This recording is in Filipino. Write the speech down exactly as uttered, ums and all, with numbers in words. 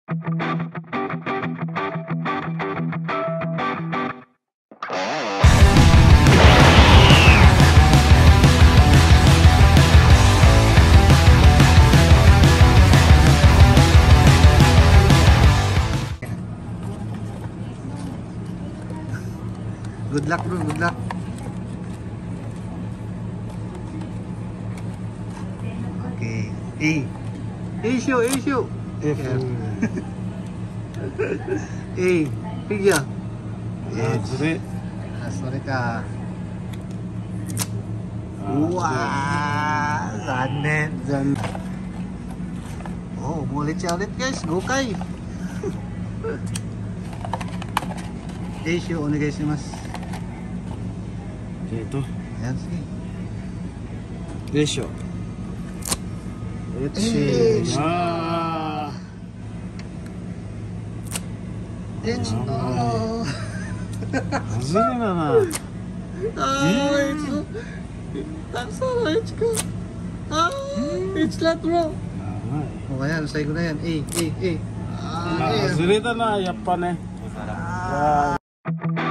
Good luck bro, good luck. Okay. A. A show, A show. F. A. Pigya. Yes. Ah, sorry ka. Wow! Zanen. Zan. Oh, ulit siya ulit guys. Go kay. A show, onegai shimasu. Ito. Ayan, sige. Ratio. H. Ah. H. Oh. Hazure na na. Ah, H. Ang sara H ko. Ah, H lahat bro. O kaya, nasay ko na yan. A, A, A. Ah, Hazure na na. Yappa ne. Ah.